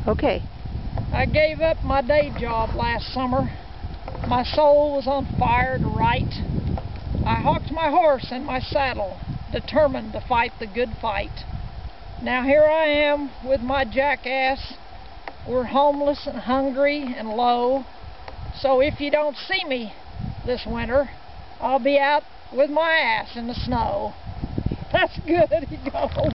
Okay. I gave up my day job last summer. My soul was on fire to write. I hocked my horse in my saddle, determined to fight the good fight. Now here I am with my jackass. We're homeless and hungry and low. So if you don't see me this winter, I'll be out with my ass in the snow. That's good, he goes.